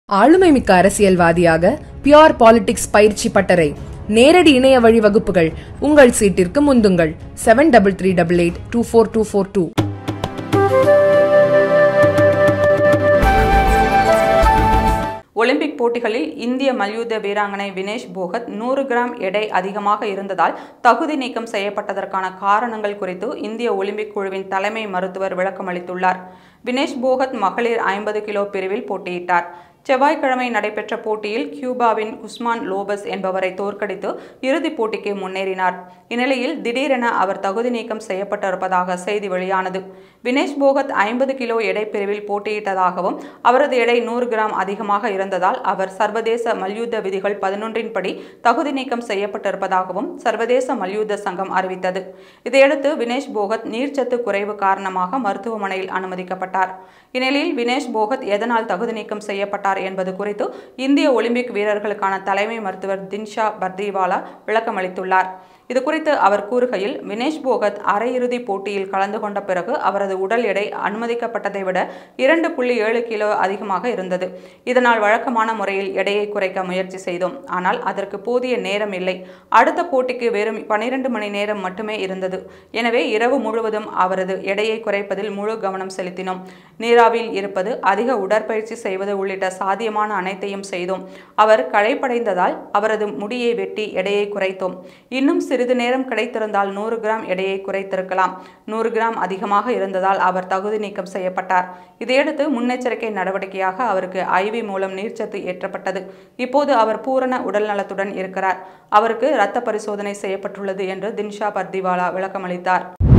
ஆளுமைமிக்க அரசியல்வாதியாக pure politics பயிற்சி பட்டறை, நேரடி இணைய வழி வகுப்புகள். உங்கள் சீட்டிற்கு முந்துங்கள். 7338824242. ஒலிம்பிக் போட்டிகளில் இந்திய மல்யுத்த வீராங்கனை வினேஷ் போகத் 100 கிராம் எடை அதிகமாக இருந்ததால் தகுதி நீக்கம் செய்யப்பட்டதற்கான காரணங்கள் குறித்து இந்திய ஒலிம்பிக் குழுவின் தலைமை மருத்துவர் விளக்கமளித்துள்ளார். வினேஷ் போகத் மகளிர் 50 கிலோ பிரிவில் போட்டியிட்டார். செவ்வாய்க்கிழமை நடைபெற்ற போட்டியில் கியூபாவின் குஸ்மான் லோபஸ் என்பவரை தோற்கடித்து இறுதிப் போட்டிக்கு முன்னேறினார். இந்நிலையில் திடீரென அவர் தகுதி நீக்கம் செய்யப்பட்டிருப்பதாக செய்தி வெளியானது. வினேஷ் போகத் 50 கிலோ எடை பிரிவில் போட்டியிட்டதாகவும் அவரது எடை 100 கிராம் அதிகமாக இருந்ததால் அவர் சர்வதேச மல்யுத்த விதிகள் 11 படி தகுதி நீக்கம் செய்யப்பட்டிருப்பதாகவும் சர்வதேச மல்யுத்த சங்கம் அறிவித்தது. இதையடுத்து வினேஷ் போகத் நீர்ச்சத்து குறைவு காரணமாக மருத்துவமனையில் அனுமதிக்கப்பட்டார். இந்நிலையில் வினேஷ் போகத் எதனால் தகுதி நீக்கம் செய்யப்பட்டார் என்பது குறித்து இந்திய ஒலிம்பிக் வீரர்களுக்கான தலைமை மருத்துவர் தின்ஷா பர்திவாலா விளக்கமளித்துள்ளார். இதுகுறித்து அவர் கூறுகையில், வினேஷ் போகத் அரையிறுதி போட்டியில் கலந்து கொண்ட பிறகு அவரது உடல் எடை அனுமதிக்கப்பட்டதை விட 2.7 கிலோ அதிகமாக இருந்தது. இதனால் வழக்கமான முறையில் எடையை குறைக்க முயற்சி செய்தோம். ஆனால் அதற்கு போதிய நேரம் இல்லை. அடுத்த போட்டிக்கு வெறும் 12 மணி நேரம் மட்டுமே இருந்தது. எனவே இரவு முழுவதும் அவரது எடையை குறைப்பதில் முழு கவனம் செலுத்தினோம். நீராவியில் இருப்பது, அதிக உடற்பயிற்சி செய்வது உள்ளிட்ட சாத்தியமான அனைத்தையும் செய்தோம். அவர் களைப்படைந்ததால் அவரது முடியை வெட்டி எடையை குறைத்தோம். இன்னும் சிறிது நேரம் கிடைத்திருந்தால் 100 கிராம் எடையை குறைத்திருக்கலாம். 100 கிராம் அதிகமாக இருந்ததால் அவர் தகுதி நீக்கம் செய்யப்பட்டார். இதையடுத்து முன்னெச்சரிக்கை நடவடிக்கையாக அவருக்கு IV மூலம் நீர்ச்சத்து ஏற்றப்பட்டது. இப்போது அவர் பூரண உடல் நலத்துடன் இருக்கிறார். அவருக்கு இரத்த பரிசோதனை செய்யப்பட்டுள்ளது என்று தின்ஷா பர்திவாலா விளக்கமளித்தார்.